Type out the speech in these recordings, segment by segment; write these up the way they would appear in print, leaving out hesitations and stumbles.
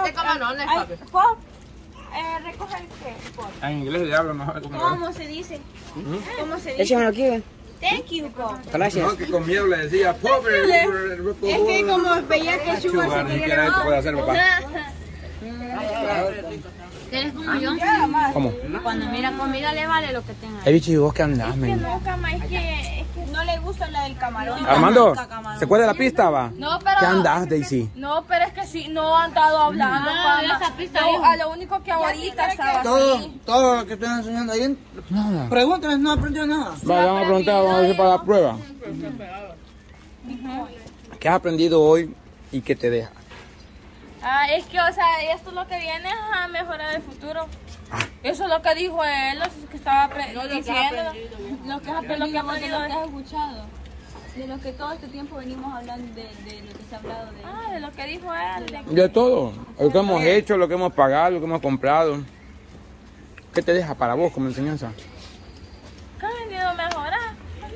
De camarones, papi. Pop, recoge el qué, Pop. En inglés le hablo, no sabe cómo. ¿Cómo se dice? ¿Cómo se dice? Échamelo aquí, ven. Thank you, Pop. Gracias. No, que con miedo le decía, pobre. Es que como veía que Sugar se Ni quería siquiera esto puede hacer, papá. ¿Eres como yo? ¿Cómo? Cuando mira comida le vale lo que tenga. Bicho, ¿y vos qué andás, men? No, cama, es que no le gusta la del camarón. Armando, ¿se acuerda de la pista, va? No, pero... ¿Qué andás, Daisy? No, pero es que sí, no han estado hablando, Pama. esa pista No, a lo único que ahorita estaba así. Todo lo que estoy enseñando ahí. Nada. Pregúntame, no aprendió nada. Vale, vamos a preguntar, vamos a ver para la prueba. ¿Qué has aprendido hoy y qué te deja? Es que, o sea, esto es lo que viene a mejorar el futuro. Eso es lo que dijo él, lo que estaba diciendo. Lo que has aprendido, Lo que has escuchado. De lo que todo este tiempo venimos hablando, de lo que se ha hablado de... de lo que dijo él. De todo. Lo que hemos hecho, lo que hemos pagado, lo que hemos comprado. ¿Qué te deja para vos como enseñanza? Que ha venido a mejorar.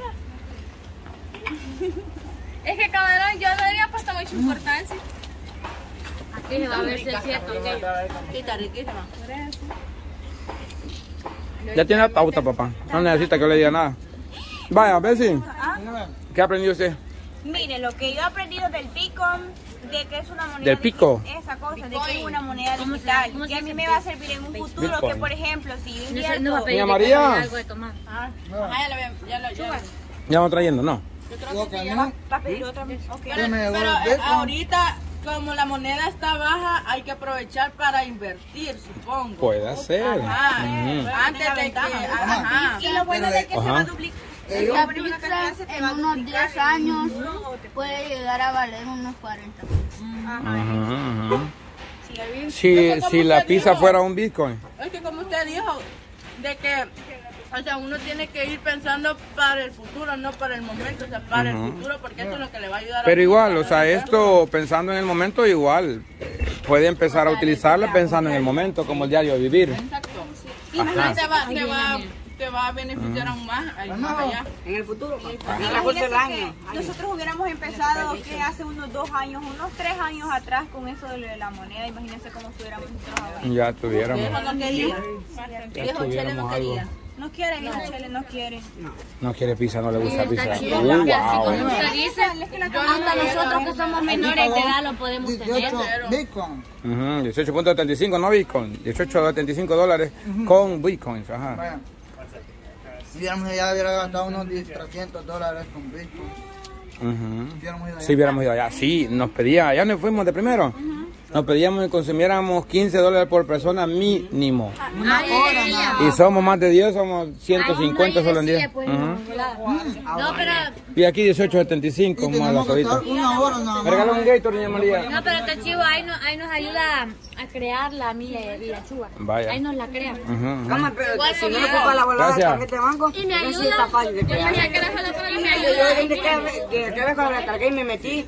Es que camarón, yo no había puesto mucha importancia. Aquí se va a ver si es cierto. Está riquísima. Ya tiene la pauta, papá. No necesita que le diga nada. Vaya, Bessie. ¿Qué ha aprendido usted? Mire, lo que yo he aprendido del Bitcoin, de que es una moneda... ¿Del pico? Esa cosa, de que es una moneda digital. Que a mí me va a servir en un futuro, Bitcoin. que por ejemplo, si yo No invierto... va a pedir Doña María. algo de tomar. Ya vamos trayendo, ¿no? ¿Va a pedir otra vez? Ok. Pero ahorita, como la moneda está baja, hay que aprovechar para invertir, supongo. Puede ser. Ajá. Antes de que... Ajá. Y lo bueno de que se va a duplicar. La pizza en unos 10 años puede llegar a valer unos 40. Si la pizza fuera un Bitcoin. Es que como usted dijo, de que... O sea, uno tiene que ir pensando para el futuro, no para el momento, o sea, para el futuro, porque eso es lo que le va a ayudar. Pero igual, o sea, esto pensando en el momento, igual puede empezar a utilizarlo pensando en el momento, como el diario de vivir. Exacto. Y te va a beneficiar aún más allá. En el futuro. Imagínese que nosotros hubiéramos empezado que hace unos 2 años, unos 3 años atrás con eso de la moneda. Imagínense cómo estuviéramos nosotros ahora. Ya tuviéramos. Eso no quería. Ya Viejo Chele no tuviéramos quería. algo. No quiere, viejo Chele, no quiere. No quiere pizza, no le gusta pizza. Está chido, porque así como Wow. usted dice, hasta nosotros que somos menores de edad lo podemos tener. Bitcoin. 18.75, no Bitcoin. 18.75 dólares con Bitcoins. Ajá. Bueno, si hubiéramos ya hubiera gastado unos $300 con Bitcoin. Si hubiéramos ido allá, sí, nos pedía, allá nos fuimos de primero. Nos pedíamos que consumiéramos $15 por persona mínimo. Y somos más de 10, somos 150 solo en 10. No, pero Y aquí 18.75 más la solita. Una hora nada Me más. regaló un Gator, doña María. no, pero está chivo, ahí nos ayuda a crear la milla y la chuga. Vaya. Ahí nos la crea. Cama, pero si no ocupa la bola de Gracias. tarjeta de banco, Y me eso sí ayuda. está fácil de Yo crear. tenía que dejarlo para y me Yo ayuda. desde que vez cuando la cargué y me metí,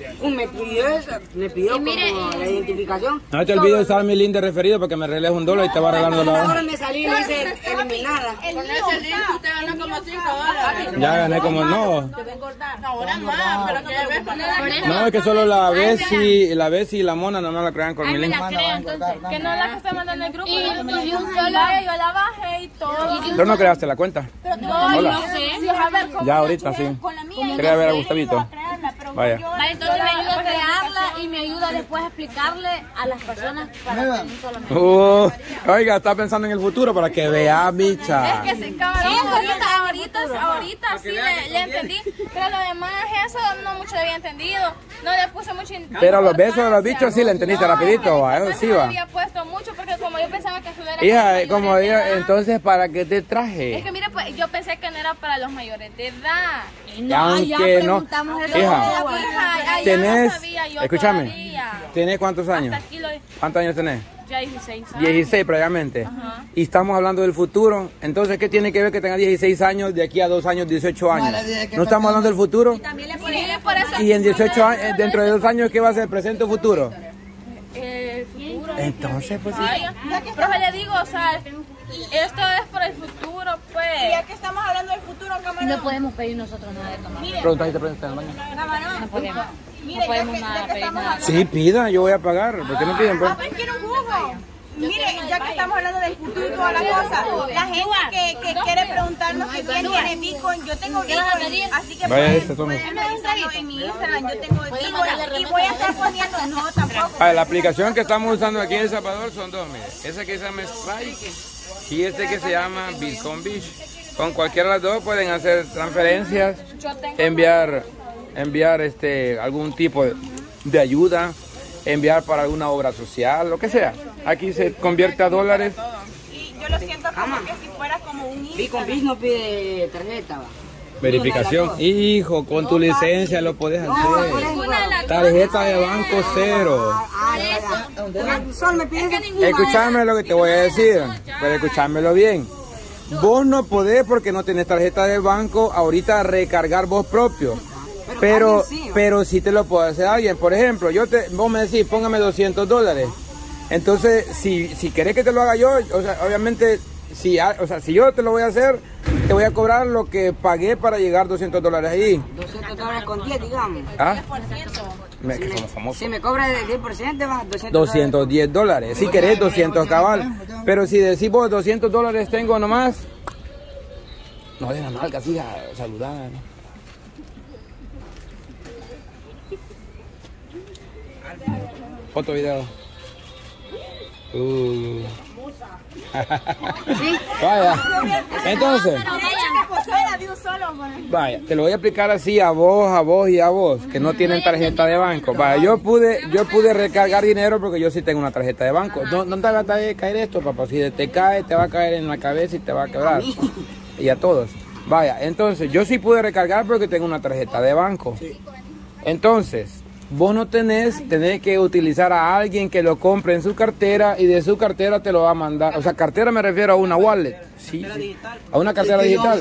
me pidió como la identificación. No te olvides usar mi link de referido porque me regales $1 y te va regalando la Ahora hora. me salí y dice eliminada. Con ese link usted gana como $5. Ya gané como no. Ahora más, pero que ves con el... No, es que solo la Bessie y la Mona no me la crean con mi Ahí me link. la crea entonces. Que no la que está mandando en el grupo. Y de un Solo yo la bajé y todo. ¿Pero no creaste la cuenta? No, Hola. no sé. Sí, a ver, ¿cómo Ya ahorita sí. Con la mía. Quería ver a Gustavito. Vaya. Vale, entonces me ayuda a crearla y me ayuda después a explicarle a las personas para que no solamente. Oiga, está pensando en el futuro para que vea, bicha. Es que se cabrón, ahorita sí le entendí, pero lo demás eso no mucho había entendido, no le puse mucho Pero los besos de los bichos sí le entendiste rapidito, va, eso sí no va. había puesto mucho porque como yo pensaba que eso era Hija, como mayores de digo, edad. entonces, ¿para qué te Es traje? que mire, pues yo pensé que no era para los mayores de edad. Aunque no. Hija, Allá tenés, no sabía yo escúchame, todavía. ¿tenés cuántos años? Hasta aquí ¿Cuántos años tenés? ya 16 años. 16 previamente. Y estamos hablando del futuro. Entonces, ¿qué tiene que ver que tenga 16 años de aquí a 2 años, 18 años? ¿No estamos hablando del futuro? También le ponen por eso. Y en 18 años, dentro de 2 años, ¿qué va a ser? ¿Presente o futuro? El futuro. Entonces, pues sí. Vaya. Profe, le digo, o sea, esto es por el futuro, pues. Ya que estamos hablando del futuro, Y camarón. no podemos pedir nosotros nada de tomar. Pregunta, te preguntas en el baño. Camarón. No podemos. Mire, No podemos ya nada que pedir estamos nada. hablando. Sí, pida, yo voy a pagar. ¿Por qué no piden, pues? Quiero un jugo. Mire, ya que estamos hablando del futuro y toda la cosa, la gente que quiere preguntarnos si quién tiene Bitcoin, yo tengo Bitcoin, así que pueden revisarlo en mi Instagram, yo tengo Bitcoin y voy a estar poniendo, no tampoco. La aplicación que estamos usando aquí en El Salvador son dos, mire, esa que se llama Strike y este que se llama Bitcoin Beach. Con cualquiera de las dos pueden hacer transferencias, enviar algún tipo de ayuda, enviar para alguna obra social, lo que sea. Aquí se convierte a dólares. Y yo lo siento como que si fuera como un Bitcoin Beach no pide tarjeta, va. Verificación. Hijo, con tu licencia lo puedes hacer. Tarjeta de banco cero. Escúchame lo que te voy a decir, pero escúchamelo bien. Vos no podés, porque no tenés tarjeta de banco, ahorita recargar vos propio. Pero si te lo puede hacer alguien. Por ejemplo, vos me decís, póngame $200. Entonces, si querés que te lo haga yo, o sea, obviamente, si yo te lo voy a hacer, te voy a cobrar lo que pagué para llegar $200 ahí. $200 con 10, digamos. ¿Ah? Si me cobra el 10%, va $210. Si querés 200 cabal. Pero si decís vos $200 tengo nomás, no de la nalga, así a saludar, ¿no? Foto, video. Vaya. Entonces, vaya, te lo voy a explicar así a vos y a vos que no tienen tarjeta de banco. Vaya, yo pude recargar dinero porque yo sí tengo una tarjeta de banco. No te va a caer esto, papá. Si te cae, te va a caer en la cabeza y te va a quebrar. Y a todos. Vaya, entonces yo sí pude recargar porque tengo una tarjeta de banco. Entonces, vos no tenés que utilizar a alguien que lo compre en su cartera y de su cartera te lo va a mandar. O sea, cartera me refiero a una wallet. Sí. A una cartera digital.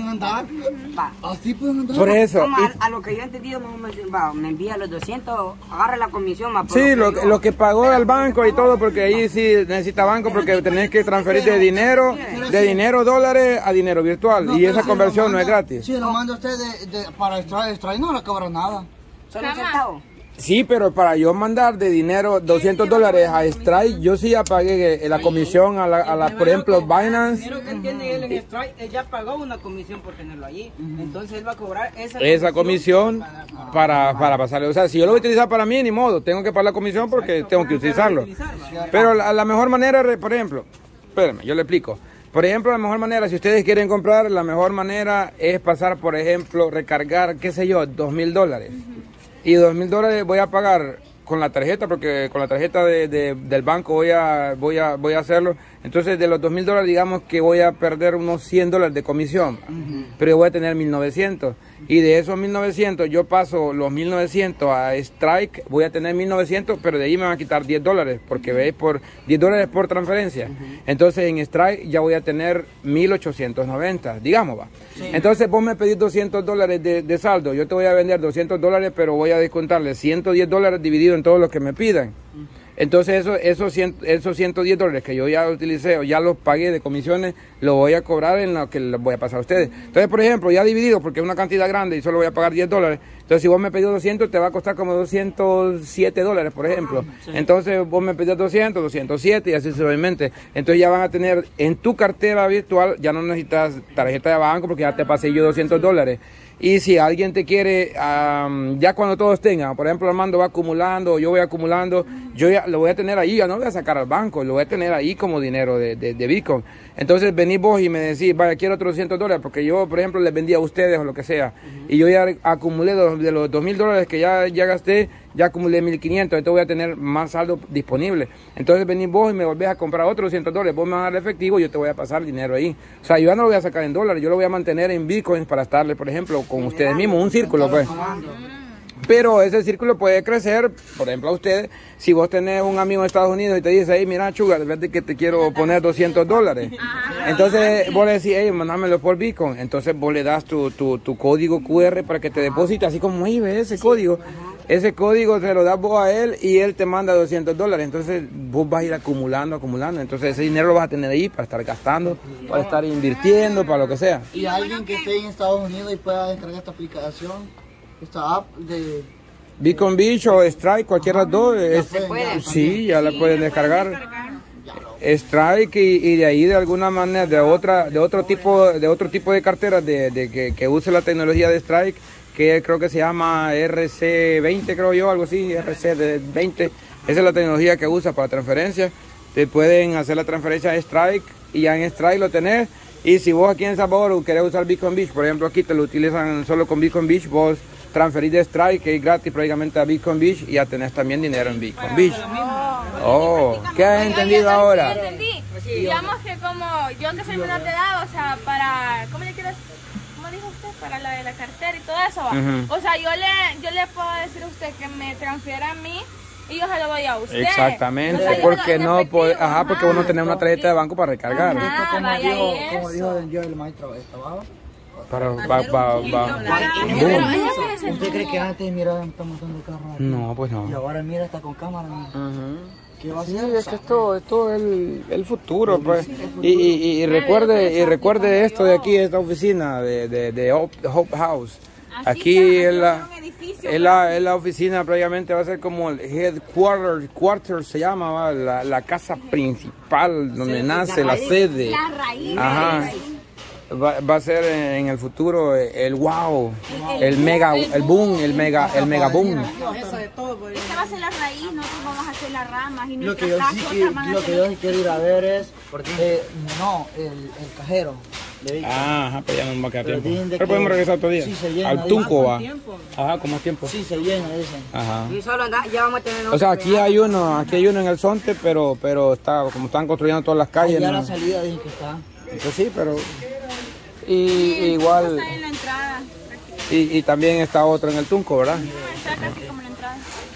Así pueden andar. Por eso. A lo que yo he entendido, me envía los 200, agarra la comisión. Sí, lo que pagó al banco y todo, porque ahí sí necesita banco, porque tenés que transferir de dinero dólares a dinero virtual. Y esa conversión no es gratis. Sí, lo manda usted para extraer, no le cobra nada. Solo un centavo. Sí, pero para yo mandar de dinero $200 a Strike, yo sí ya pagué la comisión a la por ejemplo, Binance. Pero que entiende él en Strike, él ya pagó una comisión por tenerlo allí. Entonces él va a cobrar esa comisión para pasarle. O sea, si yo lo voy a utilizar para mí, ni modo, tengo que pagar la comisión porque tengo que utilizarlo. Pero la mejor manera, por ejemplo, espérenme, yo le explico. Por ejemplo, la mejor manera, si ustedes quieren comprar, la mejor manera es pasar, por ejemplo, recargar, qué sé yo, $2,000. Y $2,000 voy a pagar con la tarjeta, porque con la tarjeta del banco voy a hacerlo. Entonces, de los $2,000, digamos que voy a perder unos $100 de comisión, pero yo voy a tener 1,900. Y de esos 1,900, yo paso los 1,900 a Strike, voy a tener 1,900, pero de ahí me van a quitar $10, porque veis, por $10 por transferencia. Entonces, en Strike ya voy a tener 1,890, digamos, va. Sí. Entonces, vos me pedís $200 de saldo, yo te voy a vender $200, pero voy a descontarle $110 dividido en todo lo que me pidan. Entonces esos $110 que yo ya utilicé o ya los pagué de comisiones, lo voy a cobrar en lo que les voy a pasar a ustedes. Entonces, por ejemplo, ya dividido, porque es una cantidad grande y solo voy a pagar $10. Entonces, si vos me pedís 200, te va a costar como $207, por ejemplo. Sí. Entonces, vos me pedís 200, 207 y así sucesivamente. Entonces, ya van a tener en tu cartera virtual, ya no necesitas tarjeta de banco porque ya te pasé yo $200. Y si alguien te quiere, ya cuando todos tengan, por ejemplo, Armando va acumulando, yo voy acumulando, yo ya lo voy a tener ahí, ya no lo voy a sacar al banco, lo voy a tener ahí como dinero de Bitcoin. Entonces venís vos y me decís, vaya, quiero otros $200, porque yo, por ejemplo, les vendí a ustedes o lo que sea, y yo ya acumulé de los $2,000 que ya gasté, ya acumulé 1,500, entonces voy a tener más saldo disponible. Entonces venís vos y me volvés a comprar otros $200, vos me vas a dar efectivo, yo te voy a pasar dinero ahí. O sea, yo ya no lo voy a sacar en dólares, yo lo voy a mantener en Bitcoin para estarle, por ejemplo, con ustedes mismos, un círculo, pues. Pero ese círculo puede crecer, por ejemplo, a ustedes, si vos tenés un amigo en Estados Unidos y te dice, hey, mira, Chuga, de verdad que te quiero poner $200. Entonces vos le decís, hey, mandámelo por Bitcoin. Entonces vos le das tu código QR para que te deposite, así como, ahí ves ese código. Ese código te lo das vos a él y él te manda $200. Entonces vos vas a ir acumulando. Entonces ese dinero lo vas a tener ahí para estar gastando, para estar invirtiendo, para lo que sea. Y alguien que esté en Estados Unidos y pueda descargar esta aplicación, esta app de Bitcoin Beach o Strike, cualquiera de las dos, sí, ya la pueden descargar. Strike y de ahí de alguna manera de otro tipo de carteras que use la tecnología de Strike, que creo que se llama RC20, creo yo, algo así, RC20. Esa es la tecnología que usa para transferencia. Te pueden hacer la transferencia de Strike y ya en Strike lo tenés. Y si vos aquí en El Salvador querés usar Bitcoin Beach, por ejemplo aquí te lo utilizan solo con Bitcoin Beach, vos transferís de Strike, que es gratis prácticamente a Bitcoin Beach, y ya tenés también dinero en Bitcoin Beach. Oh, ¿qué has entendido ahora? Sí, entendí. Digamos que como yo que soy menor de edad, o sea, para, ¿cómo dijo usted? Para la de la cartera y todo eso, ¿va? O sea, yo le puedo decir a usted que me transfiera a mí y yo se lo doy a usted. Exactamente, o sea, porque no puede, porque uno tiene una tarjeta de banco para recargar. Como dijo el maestro, estaba. ¿Usted cree que antes mira está montando carro? No, pues no. Y ahora mira está con cámara. ¿Qué va a hacer? Sí, es que esto es el futuro, pues. Y recuerde esto de aquí, esta oficina de Hope House. Aquí es la oficina, prácticamente va a ser como el headquarters se llama, la casa principal donde nace la sede. La raíz. Ajá. Va a ser en el futuro el wow, el mega boom. Esta va a ser la raíz, nosotros vamos a hacer las ramas y lo que yo sí quiero ir a ver es el cajero. Ajá, pero ya no va a quedar tiempo. Pero podemos regresar otro día. Sí, al Tunco va. Ajá, con más tiempo. Sí, se llena, dicen. Ajá. Y solo ya vamos a tener. O sea, aquí hay uno en el Zonte, pero está, como están construyendo todas las calles. Ya la salida dicen que está. Pues sí, pero igual. Está en la entrada. Y también está otro en el Tunco, ¿verdad? Está casi como en la entrada.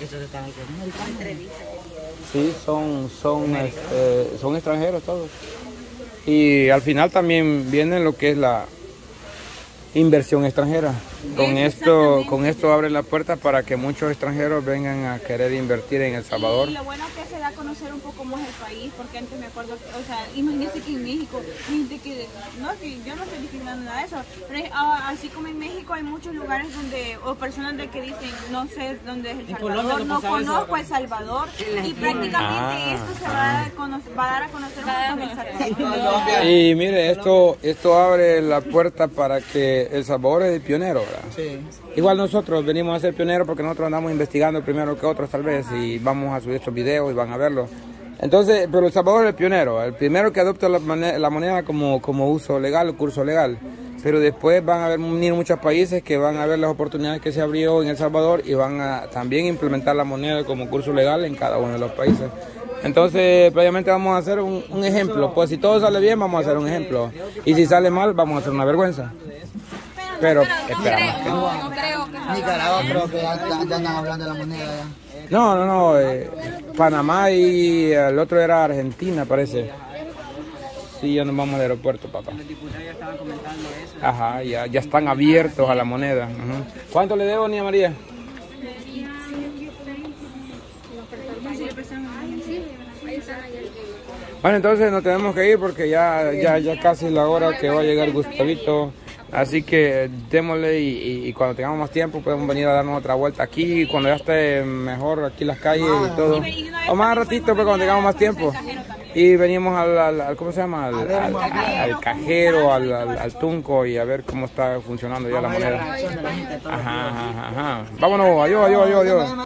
Sí, son extranjeros todos. Y al final también viene lo que es la inversión extranjera. Con esto abre la puerta para que muchos extranjeros vengan a querer invertir en El Salvador. Y lo bueno es que se da a conocer un poco más el país, porque antes me acuerdo, o sea, imagínense que en México, gente que yo no estoy discriminando nada de eso, pero así como en México hay muchos lugares donde, o personas de que dicen, no sé dónde es El Salvador, no conozco El Salvador, y prácticamente esto se va a dar a conocer un poco El Salvador. Y mire, esto abre la puerta para que El Salvador es el pionero, ¿verdad? Sí. Igual nosotros venimos a ser pioneros porque nosotros andamos investigando primero que otros tal vez y vamos a subir estos videos y van a verlo. Entonces, pero El Salvador es el pionero, el primero que adopta la moneda como uso legal, curso legal. Pero después van a venir muchos países que van a ver las oportunidades que se abrió en El Salvador y van a también implementar la moneda como curso legal en cada uno de los países. Entonces, previamente vamos a hacer un ejemplo. Pues si todo sale bien, vamos a hacer un ejemplo. Y si sale mal, vamos a hacer una vergüenza. Pero esperamos que no. No creo que Nicaragua creo que ya andan hablando de la moneda ya. No. Panamá y el otro era Argentina, parece. Sí, ya nos vamos al aeropuerto, papá. Los diputados ya estaban comentando eso. Ajá, ya están abiertos a la moneda. ¿Cuánto le debo, Niña María? Bueno, entonces nos tenemos que ir porque ya casi es la hora que va a llegar Gustavito. Así que démosle y cuando tengamos más tiempo podemos venir a darnos otra vuelta aquí, cuando ya esté mejor aquí las calles y todo. O más ratito, pues cuando tengamos más tiempo. Y venimos al ¿cómo se llama? Al cajero, al Tunco y a ver cómo está funcionando ya la moneda. Ajá. Vámonos, adiós.